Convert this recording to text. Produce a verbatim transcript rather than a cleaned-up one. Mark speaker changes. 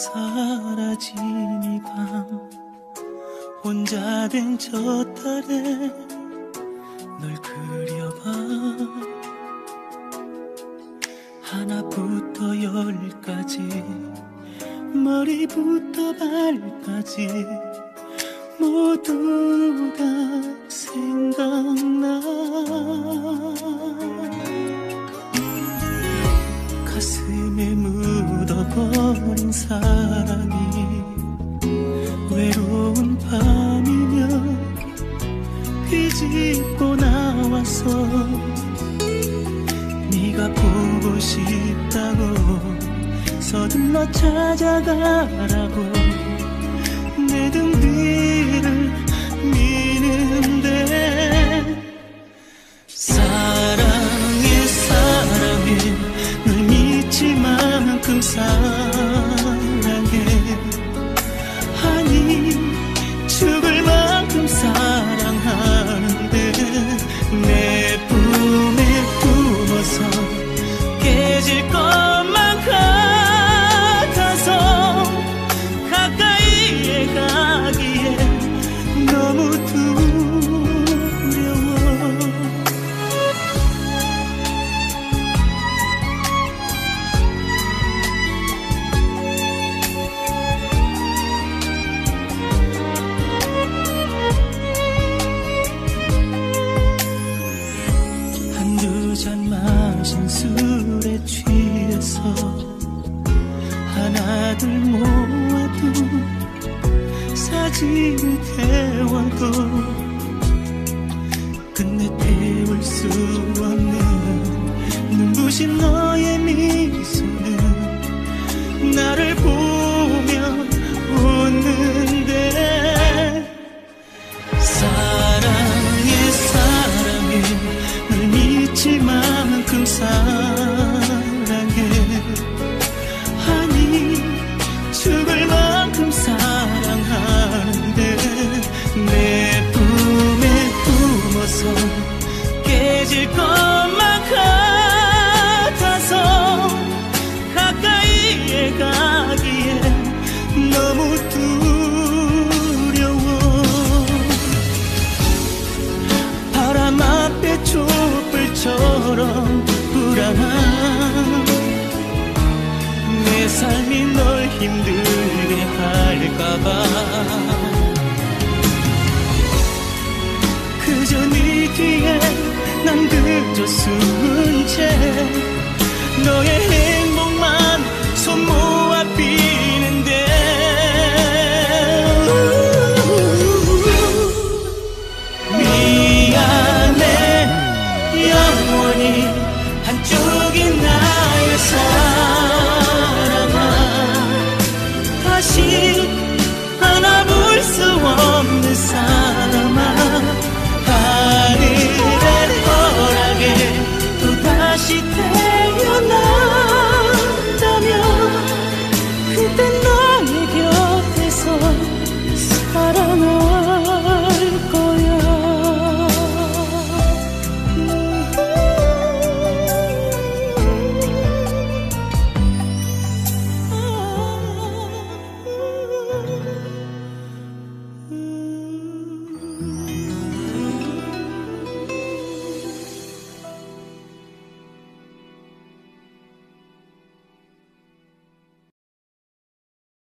Speaker 1: 사라진 이 밤 혼자 된 저 달에 널 그려봐. 하나부터 열까지 머리부터 발까지 모두 다 생각나. 가슴에 묻어버린 사랑이 외로운 밤이면 비집고 나와서 네가 보고 싶다고 서둘러 찾아가라고 내 등 뒤를 미는데 사랑해 사랑해 널 미칠만큼 사랑해. 아니 죽을 만큼 사랑하는데 내 품에 품어서 깨질 것만 같아서 가까이에 가기에 너무 두려워. 한두 잔 마신 술에 취해서 하나둘 모아도 사진을 태워도 끝내 태울 수 없는 눈부신 너의 미소는 나를 보며 웃는데 사랑해 사랑해 널 미칠 만큼 사랑해. 아니 죽을 만큼 사랑하는데 내 품에 품어서 깨질 것만 같아서 가까이에 가기에 너무 두려워. 바람 앞에 촛불처럼 불안한 내 삶이 널 힘들게 할까봐 그저 네 뒤에 난 그저 숨은 채 너의 행복만 손 모아 비는데 미안해 영원히 한쪽이 나의 사랑아. 다시 안아볼 수 없는 사람아. 하늘의 허락에 또다시 태어난다면 그때 나의 곁에서 사랑할 거야.